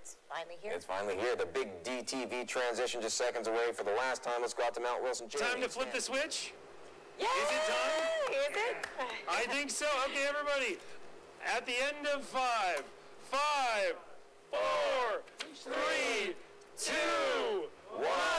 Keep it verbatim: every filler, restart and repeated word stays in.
It's finally here. It's finally here. The big D T V transition just seconds away for the last time. Let's go out to Mount Wilson. Jamie. Time to flip the switch? Yay! Is it time? Is it? I think so. Okay, everybody. At the end of five, five, four, three, two, one.